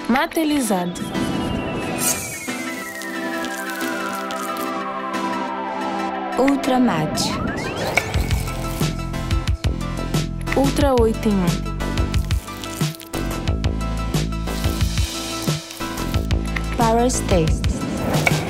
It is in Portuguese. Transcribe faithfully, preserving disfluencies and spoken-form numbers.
Matelizado. Ultramat. Ultra oito em um. Power State.